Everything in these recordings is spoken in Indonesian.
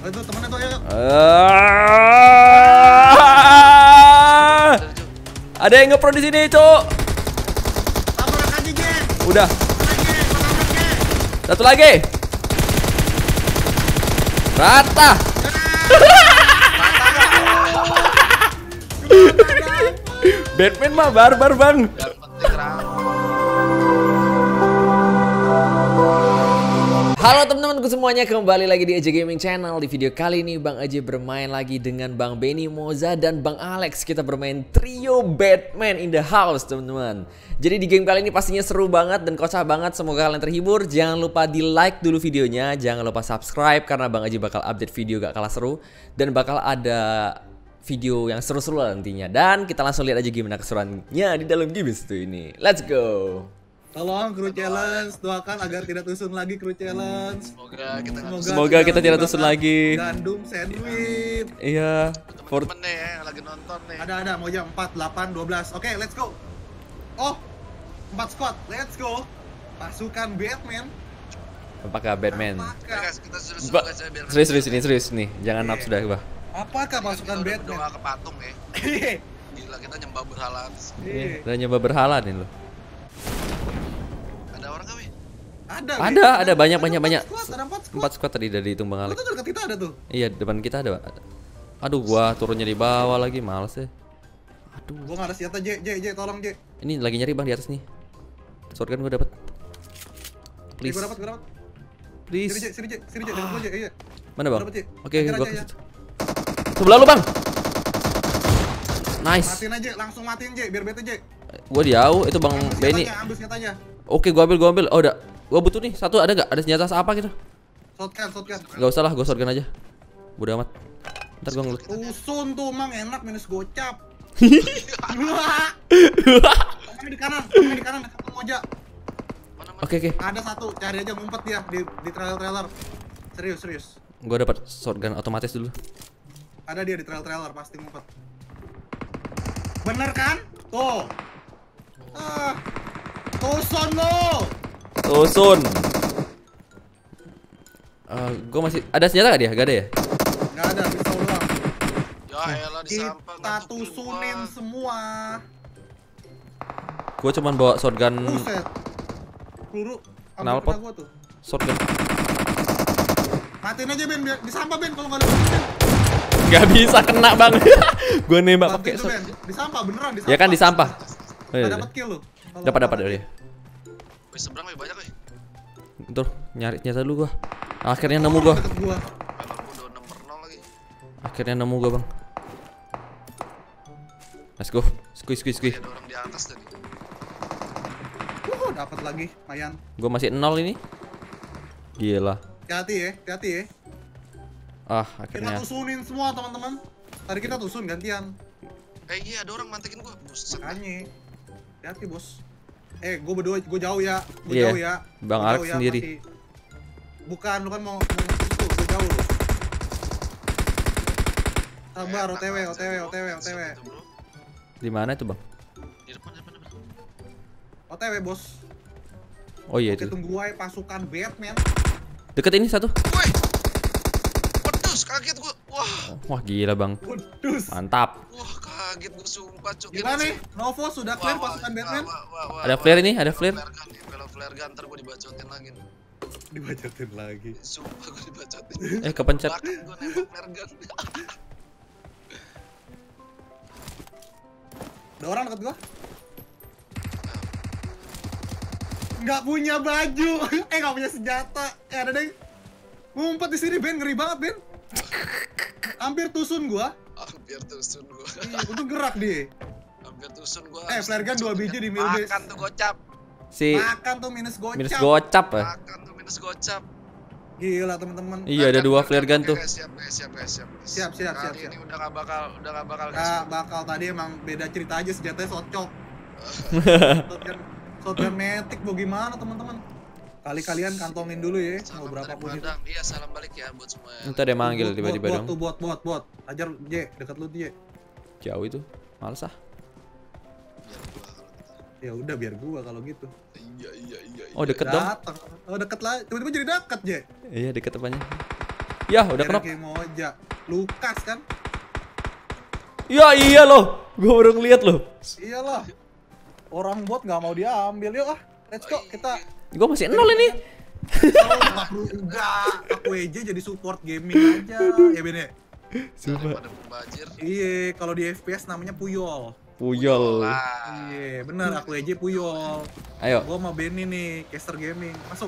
Oh, itu temennya tuh ya. Ada yang ngepro di sini, Cuk. Tabrak aja, Jack. Udah. Lagi, Satu lagi. Rata. Batman mah barbar, Bang. Halo teman-temanku semuanya, kembali lagi di AJ Gaming Channel. Di video kali ini Bang AJ bermain lagi dengan Bang Benny Moza dan Bang Alex. Kita bermain trio Batman in the house, teman-teman. Jadi di game kali ini pastinya seru banget dan kocak banget. Semoga kalian terhibur. Jangan lupa di like dulu videonya. Jangan lupa subscribe karena Bang AJ bakal update video gak kalah seru. Dan bakal ada video yang seru-seru lah nantinya. Dan kita langsung lihat aja gimana keseruannya di dalam game itu ini. Let's go. Tolong kru challenge, doakan agar tidak tusun lagi kru challenge. Semoga kita tidak tusun lagi. Gandum sandwich. Iya. Temen-temen nih yang lagi nonton nih. Ada mau jam 4, 8, 12. Oke, let's go. Oh, 4 squad, let's go. Pasukan Batman. Apakah Batman? Apakah, Kita Serius nih. Jangan nafsu dah, Bah. apakah pasukan Batman? Batman? Doa ke patung ya. Gila, kita nyembah berhala. Udah nyoba berhala nih lo. Ada orang kami? Ada banyak. Ada 4 squad tadi dari hitung Bang Alex. Itu dekat kita ada tuh. Iya, depan kita ada. Aduh, gua turunnya di bawah lagi, males ya. Aduh. Gua nggak ada senjata, J, tolong J. Ini lagi nyari Bang di atas nih. Shotgun gua dapat. Please. Gua dapat. Please. Sini J, dekat gua J, iya. Mana Bang? Gua dapet, J. Oke, Hajar gua aja, ke ya. situ. Sebelah lu, Bang. Nice. Matiin aja, langsung matiin J, biar bete J. Gua jauh, itu Bang Benny. Ambil senjatanya. Oke, gua ambil. Oh, udah. Gua butuh nih satu, ada nggak? Ada senjata apa gitu? Shotgun. Gak usah lah, gua shotgun aja. Bodo amat. Ntar gua ngelut. Tusun tuh mang enak minus gocap. Tangannya di kanan dekat Moja. Oke. Ada satu, cari aja ngumpet dia di trailer. Serius. Gua dapat shotgun otomatis dulu. Ada dia di trailer pasti ngumpet. Bener kan? Tuh. Tusun lo. Tusun. Gua masih ada senjata gak dia? Gak ada ya? Gak ada, pisau doang. Ya elah disampah. Kita tusunin semua. Gua cuman bawa shotgun. Buset. Peluru Knalpot. gua tuh. Shotgun. Matiin aja Ben, biar disampah Ben kalau nggak ada Ben. Gak bisa kena Bang. Gua nembak pakai Bantu itu, Ben. Disampah beneran disampah. Ya kan di sampah. Nggak dapat kill lu. Kalau Dapat nggak dia. Wih, seberang wih, banyak wih. Bentar, nyari senjata dulu gua. Akhirnya nemu gua. deket gua. Memang udah nomor 0 lagi. Akhirnya nemu gua, Bang. Let's go. Squeeze. Ada orang di atas tadi. Dapat lagi, lumayan. Gua masih 0 ini. Gila. Hati-hati ya. Ah, Kita akhirnya. tusunin semua teman-teman. Tadi kita tusun gantian. Iya, ada orang mantekin gua. Buset. Makanya. Hati bos. Gua berdua, gua jauh ya. Iya, Jauh ya. Bang Gua Alex jauh ya, sendiri. masih. Bukan, lu kan mau itu, gua jauh lu. Sabar, OTW. Situ, bro. Di mana itu, Bang? Di depan. OTW bos. Oh iya Oke, itu. tunggu aja pasukan Batman. Deket ini satu. Woi. Pedus, kaget gua. Wah, gila, Bang. Kudus. Mantap. Wah, kaget gua sumpah, Cuk. Gimana nih? Novo sudah clear pasukan Batman? Ada flare ini, ada flare. Kalau flare gun ntar gua dibacotin lagi nih. Dibacotin lagi. Sumpah gua dibacotin. Kepencet. Bahkan gua nembak flare gun. Ada orang deket gua? Nggak punya baju, nggak punya senjata. Ada deh. Ngumpet di sini Ben, ngeri banget Ben. Hampir tusun gua. Hampir tusun gua. Iya, untung gerak dia. Hampir tusun gua. Flare gun 2 biji di mil base. Makan tuh gocap. Makan tuh minus gocap. Minus gocap ya. Makan tuh minus gocap. Gila teman-teman. Iya, ada 2 flare gun tuh. Siap. Siap. Kali ini udah gak bakal. Nggak bakal, tadi emang beda cerita aja, senjatanya socok. Shotgun metik mau gimana teman-teman? Kalian kantongin dulu ya, mau berapa pun itu. Iya, salam balik ya buat semua. Entar dia manggil tiba-tiba dong. Bot. Ajar J, dekat lu J. Jauh itu. Males ah. Ya udah biar gua kalau gitu. Iya. Oh, deket dong. Datang. Oh, deket lah. Tiba-tiba jadi deket, J. Iya, deket apanya. Ya, udah knock. Cherokee Moja. Lukas kan? Ya iya loh. Gua baru ngeliat loh. Iyalah. Orang bot nggak mau diambil. Yuk ah, let's go kita. Gua masih 0 ini. Enggak, aku aja jadi support gaming aja. Ya Ben ya. Sumpah. Daripada pembajir. Iya, kalau di FPS namanya Puyol. Puyol. Lah. Iya, bener aku aja Puyol. Ayo. Gua mau Benny nih, caster gaming. Masuk.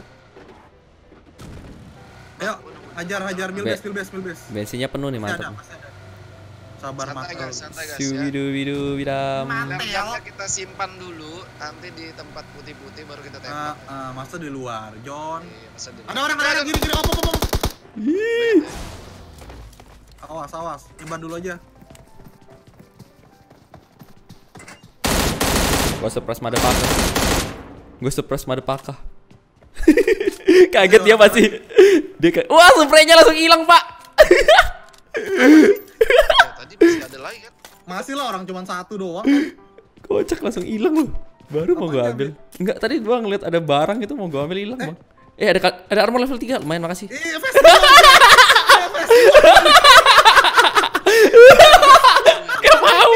Ayo, hajar mil base. Bensinnya penuh nih, Masih ada, mantap. masih ada. Sabar Santai mas. guys, santai guys ya. Subidu bidam. Lemparnya kita simpan dulu, nanti di tempat putih-putih baru kita tembak. Masa di luar, John. Iya, masa di- Ada orang gini, op. Ih. Awas, nyebar dulu aja. Gua surprise motherfucker. Kaget dia pasti. Dia kayak, wah, spraynya langsung hilang, Pak. Tadi masih ada lagi kan? Masih lah, orang cuma satu doang. Kocak langsung hilang loh. Baru mau gua Apanya, ambil. Enggak, tadi gua ngeliat ada barang itu mau gua ambil hilang, Bang. Ada armor level 3. Lumayan, makasih. Gak mau.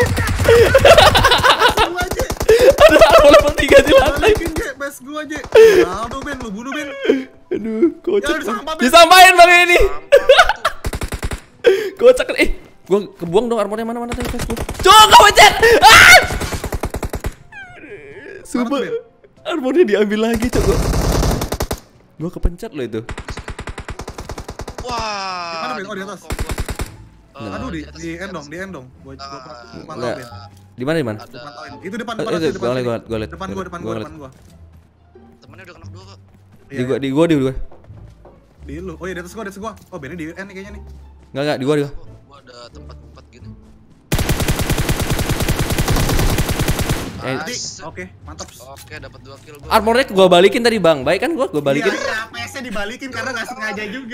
Ada armor level 3 di lantai. Balikin Je, base gua Je. Aldo Ben, lu bunuh Ben. Aduh, kocak. Ya, disampah, Ben. Disampain Bang ini. Sampah tuh. Kocak. Gua kebuang dong armornya mana tadi face gua. Cok, kau pencet. Ah! Sumpah. Ben? Armornya diambil lagi, Cok. Gua kepencet loh itu. Wah. Di mana, Ben? Oh, di atas. Aduh, di end dong. Gua pantau Ben. Di mana? Ada Pantauin. Itu depan Itu, sini, gua liat. Depan gua. temennya udah kena 2 kok. Di gua. Di lu. Oh iya, di atas gua. Oh, Benny di end nih kayaknya nih. Enggak, di gua. Gua ada tempat gini. Eh, Nice. Oke, mantap. Oke, dapat 2 kill gua. Armornya gua balikin tadi, Bang. Baik kan gua balikin. Iya, PS-nya dibalikin karena nggak sengaja juga.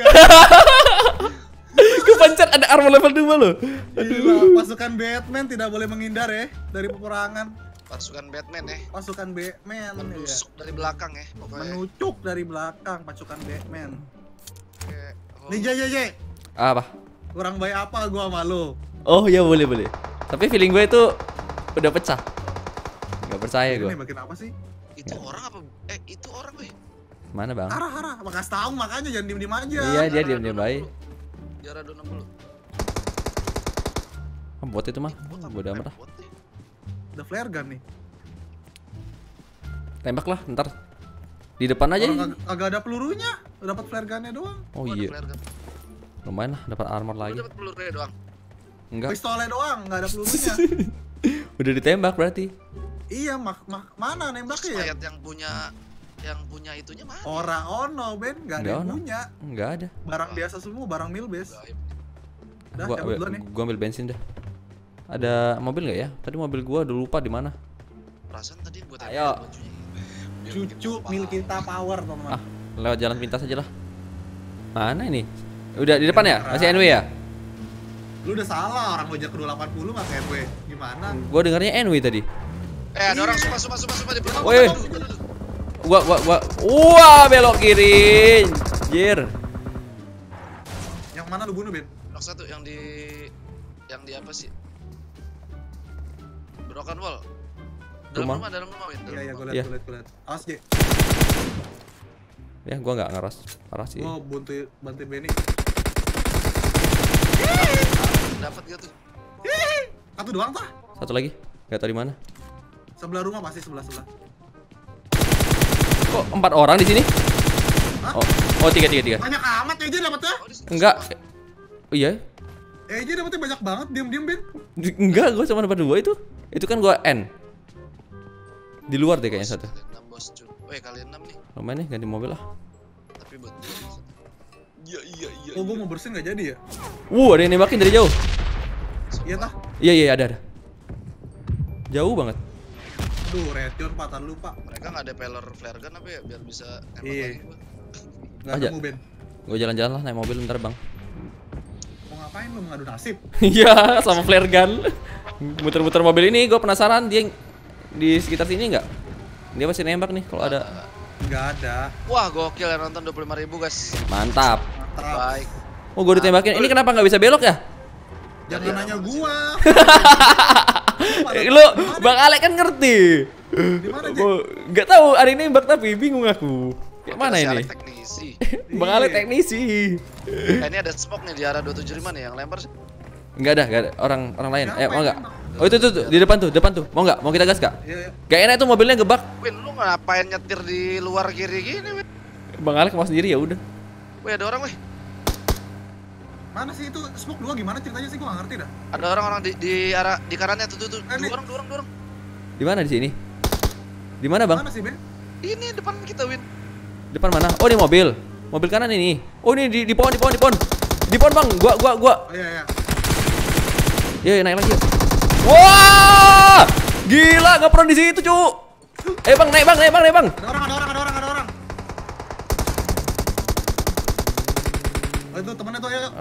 Kepencet ada armor level 2 loh. Gila, pasukan Batman tidak boleh menghindar ya dari peperangan. Pasukan Batman ya. Pasukan Batman ya. Menusuk dari belakang ya pokoknya. Menucuk dari belakang pasukan Batman. Oke. Oh, Nih Je, Apa? kurang baik apa gua sama lu? Oh ya boleh. Tapi feeling gue itu udah pecah. Gak percaya gue. Ini bagian apa sih? itu orang apa? Itu orang weh. Mana Bang? Arah, makasih tahu makanya jangan diem-diem aja. Iya dia diam baik. Jarak 260. Bot itu mah. Bodo amat lah. Bot nih. Ada flare gun nih. Tembak lah ntar. Di depan aja. Orang kagak ada pelurunya, dapat flare gunnya doang. Oh Gua ada iya. flare gun. Lumayan lah dapat armor Lu lagi. dapat pelurunya doang. Enggak. Pistolnya doang, nggak ada pelurunya. Udah ditembak berarti. Iya, mana nembaknya ya? Mayat yang punya itunya mana? Ora ono Ben, nggak ada Nggak yang ono. punya. Enggak ada. Barang biasa semua, barang milbase. Gaib. Dah, cabut duluan nih. Gua ambil bensin dah. Ada mobil nggak ya? Tadi mobil gua udah lupa di mana. Perasaan tadi gua tanya Ayo. bajunya. Biar Cucu makin mil apa. kita power, teman-teman. Ah, lewat jalan pintas aja lah. Mana ini? Udah di depan ya? Masih NW ya? Lu udah salah, orang Gojek kedua 80 nggak KW. Gimana? Gua dengarnya NW tadi. Ada orang sumpah di belakang. Woi. Gua wah belok kiri. Jir. Yang mana lu bunuh, Ben? Knock 1 yang di apa sih? Broken wall. Rumah. Dalam rumah, Win. Iya, Dalam gue rumah. Iya. liat. Awas, Je. Ya gua nggak ngeras. Parah sih. Gua bantuin Benny. Dapat gitu. Satu doang tah? Satu lagi. Gak tau di mana. Sebelah rumah pasti sebelah. Kok 4 orang di sini? Hah? Oh 3. Banyak amat ya, Je dapetnya. Oh, di situ Enggak. semua. Oh iya. Je dapetnya banyak banget, diam-diam, Ben. Enggak, gua cuma dapat 2 itu. Itu kan gua N. Di luar deh kayaknya satu. Kalian 6 bos, cuy. Weh, kalian 6 nih. Lumayan nih ganti mobil lah. Tapi buat Iya. Oh, gua mau bersin nggak jadi ya? Ada yang nembakin dari jauh. Iya tah? Iya ada. Jauh banget. Aduh, Retion Pak, tar lu Pak. Mereka nggak ada flare gun apa ya biar bisa nembak Iya. lagi gua. Nggak Aja. nemu, Ben. Gua jalan-jalan lah naik mobil bentar Bang. Mau ngapain lu mengadu nasib? Iya, sama flare gun. Muter-muter mobil ini gue penasaran dia di sekitar sini nggak? Dia masih nembak nih kalau ada. Nggak ada. Wah, gokil yang nonton 25.000 guys. Mantap. Mantap. Baik. Oh, gue ditembakin. Ini kenapa nggak bisa belok ya? Jangan nanya gua. Lu Bang Alek kan ngerti. Di mana, Jack? Nggak tahu hari ini nembak tapi bingung aku. Kayak mana Si ini? Alek teknisi. Bang Alek teknisi. Ini ada smoke nih di arah 275 nih yang lempar. Enggak ada orang lain. Siapa Mau yang enggak? nembak? Oh, itu tuh di depan tuh. Mau enggak? Mau kita gas enggak? Iya, iya. Gak enak tuh mobilnya gebak. Win, lu ngapain nyetir di luar kiri gini, Win? Bang Alek mau sendiri ya udah. Wih, ada orang, wih. Mana sih itu smoke 2 gimana ceritanya sih gua nggak ngerti dah. Ada orang di arah di kanannya tuh. Dua Ini. orang. Di mana di sini? Di mana, Bang? Mana sih, Ben? Ini depan kita, Win. Depan mana? Oh, di mobil. Mobil kanan ini. Oh, ini di pohon. Di pohon, Bang. Gua. Oh, iya. Iya, naik lagi. Yuk. Wah! Gila, nggak pernah di situ, Cuk. Bang, naik, Bang. Ada orang. Oh, itu temannya tuh ya.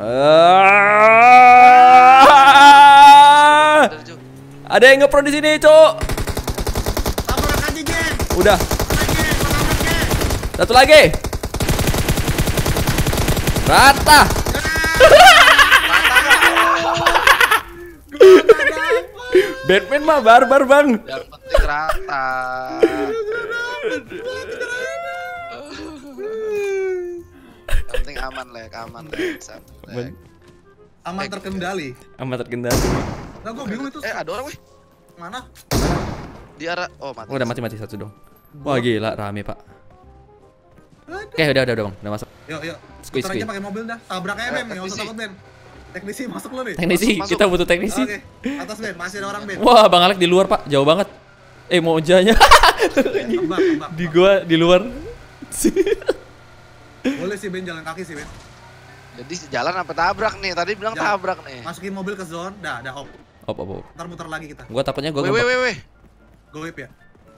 Dari jauh. Ada yang nge-pro di sini, Cuk. Tabrak aja, Jen. Udah. Lagi. Satu lagi. Rata. Batman mah barbar, Bang. Yang penting rata. Yang penting aman, Lek. Santai. Aman terkendali. Amat terkendali. Nah, gua bingung itu. Ada orang, wih. Mana? Di arah mati. Oh, udah mati satu dong. Wah, gila rame, Pak. Aduh. Oke, udah udah masuk. Yuk. Squeeze. Putar aja pakai mobil dah. Tabrak aja, Ben. Enggak usah teknisi. takut, Ben. Teknisi masuk lu nih. Teknisi, Masuk. kita butuh teknisi. Oke. Atas, Ben. Masih ada orang, Ben. Wah, Bang Alek di luar, Pak. Jauh banget. Mojanya Tebak. di gua di luar. Boleh sih, Ben, jalan kaki sih, Ben. Jadi jalan apa tabrak nih? Tadi bilang Jalan. tabrak nih. Masukin mobil ke zone. Dah op. Op. Ntar muter lagi kita. Gua takutnya gua Wih. ngebak. Go whip ya.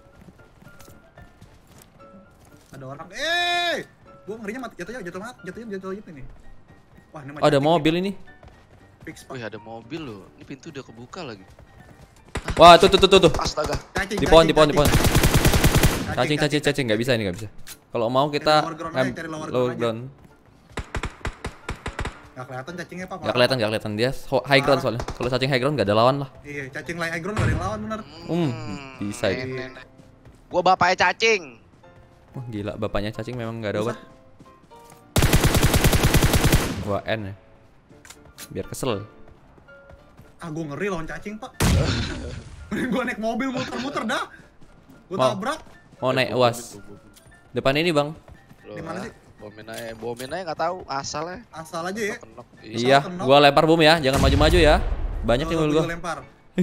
Ada orang. Gua ngerinya mati. Jatuhnya ini. Wah, ini Oh, ada mobil ini. Fix, Pak. Wih, ada mobil loh. Ini pintu udah kebuka lagi. Wah, tuh. Astaga. Cacing, Di pohon. Cacing. Cacing nggak bisa. Kalau mau kita Cari lower ground aja, cari lower low ground aja. ground. Gak kelihatan cacingnya, Pak. Nggak kelihatan dia high ground soalnya. Kalau cacing high ground nggak ada lawan lah. Iya, cacing high ground gak ada yang lawan bener. Bisa itu. Nenek. Gua bapaknya cacing. Wah, gila bapaknya cacing memang nggak ada obat. Wah, N ya. Biar kesel. Gua ngeri lawan cacing, Pak. Mending gua naik mobil muter-muter dah. Gua Mau. tabrak. Mau naik UAS. Depan ini, Bang. Di mana sih? Bomin aja nggak tahu asalnya. Asal aja ya. Kenok. Iya, gua lempar bom ya. Jangan maju-maju ya. Banyak yang Gua gua. lempar.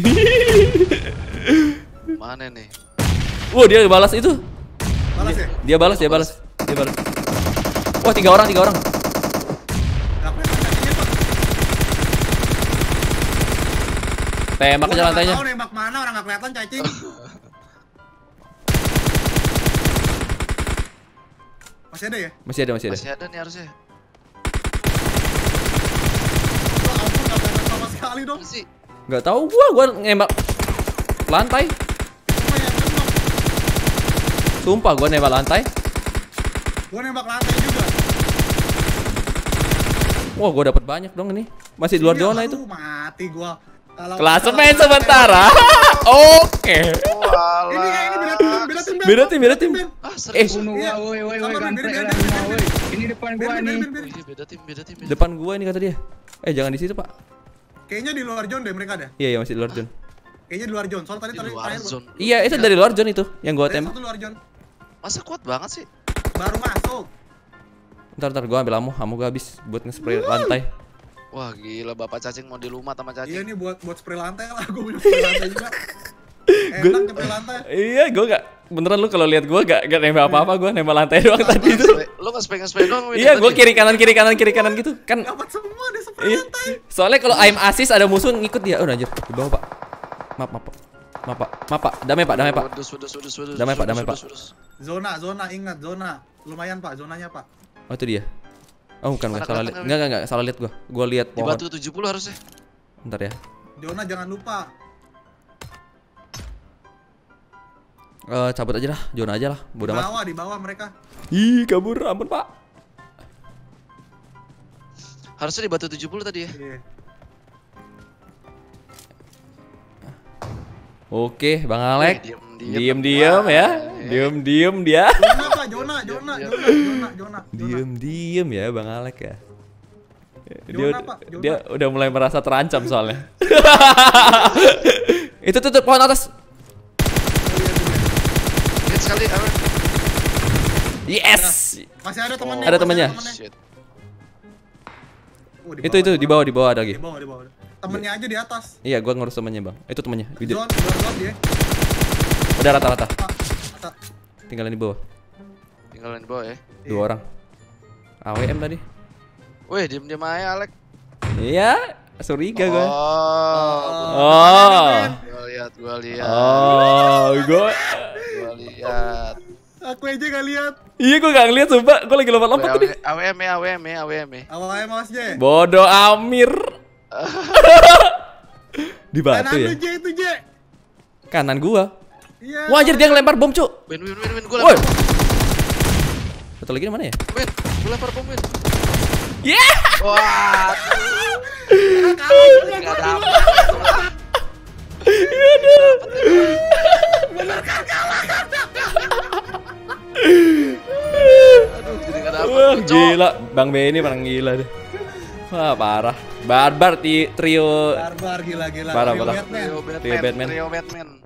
Mana nih? Wah, dia balas itu. Balas ya? Dia balas. Wah, tiga orang. Gak kelihatan cacingnya, Pak. Tembak Gua aja nggak lantainya. tahu nembak mana, orang gak kelihatan cacing. Masih ada ya? Masih ada. Masih ada nih harusnya. Ya ampun, gak kelihatan sama sekali dong. Mana sih? Nggak tahu gua nembak lantai. Lumayan kenok. Sumpah gua nembak lantai. Gua nembak lantai juga. Wah, gua dapat banyak dong ini. Masih di luar Iya, zona itu. aduh, mati gua. Klasemen sementara. Oke. Ini beda tim. Beda tim. Ah, serius. Bunuh Iya. gua, woi, Sama, Ben, kampret Ben, lah Ben, semua, Ben, woi. Ini depan gua nih. Wih, beda tim. Depan gua ini kata dia. Jangan di situ, Pak. Kayaknya di luar zone deh mereka ada. Iya, masih di luar zone. Kayaknya di luar zone. Soal tadi Di luar zone. Iya, itu dari luar zone itu yang gua Ada tembak. satu luar zone. Masa kuat banget sih? Baru masuk. Ntar gua ambil ammo gua habis buat nge-spray lantai. Wah, gila bapak cacing mau dilumat sama Iya cacing. nih buat spray lantai lah. Gua punya spray lantai juga. Enak spray lantai. Iya, gua gak beneran lu kalau lihat gua gak nembak apa-apa, gua nembak lantai doang tadi itu. Lu nge-spray doang. Win, Iya, gua tadi. kiri kanan gitu. Kan Dapat semua deh spray iya. lantai. Soalnya kalau aim assist ada musuh ngikut dia. Oh, anjir, di bawah, Pak. Maaf, Pak. Damai, Pak. Wedus. Damai, Pak. Wedus. Zona, ingat zona. Lumayan, Pak, zonanya, Pak. Oh, itu dia. Oh, bukan, Mana salah lihat. kelihatan, Enggak, salah lihat gua. Gua lihat Di pohon. batu 70 harusnya. Bentar ya. Zona jangan lupa. Cabut aja lah, zona aja lah. Bodoh amat. Di bawah mereka. Ih, kabur, ampun, Pak. Harusnya di batu 70 tadi ya. Iya. Oke, Bang Alex. Diem Diem ya. Diem dia. Jona Pak, Jona. Diem ya Bang Alex ya. Jona, Pak, Jona. Dia udah mulai merasa terancam soalnya. Itu tuh pohon atas. Lihat sekali. Yes. Masih ada temannya. Ada temannya. Shit. Oh, Itu di bawah ada lagi. Di bawah. Temennya aja di atas. Iya, gua ngurus temannya, Bang. Itu temannya. Drone dia. Udah rata-rata. Rata. Tinggalin di bawah. Tinggalin di bawah ya. 2 orang. AWM tadi. Wih, diem aja Alex. Iya, curiga gua. Oh. Gua lihat. Gua lihat. Aku aja gak lihat. Iya, gua gak ngeliat sumpah. Gua lagi lompat-lompat tadi. AWM. Awalnya Mas J. Bodoh Amir. Di batu ya. Kanan itu J. Kanan gua. Iya. Wah, anjir dia ngelempar bom, Cuk. Win, gua Woi. lempar. Satu lagi di mana ya? Win, gua lempar bom, Win. Yeah. Wah. Enggak dapat. Aduh, jadi enggak dapat. Wah, gila. Bang Benny paling gila deh. Wah, parah. Barbar trio. Barbar gila. Parah. Batman. Trio Batman. Trio Batman.